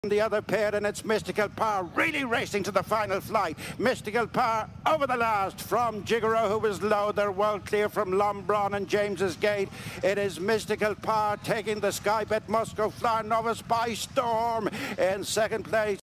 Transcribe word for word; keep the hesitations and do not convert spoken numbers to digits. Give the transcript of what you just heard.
The other pair, and it's Mystical Power really racing to the final flight. Mystical Power over the last from Jigaro, who was low. They're well clear from Lombron and James's Gate. It is Mystical Power taking the Sky Bet Musco Flower Novice by storm in second place.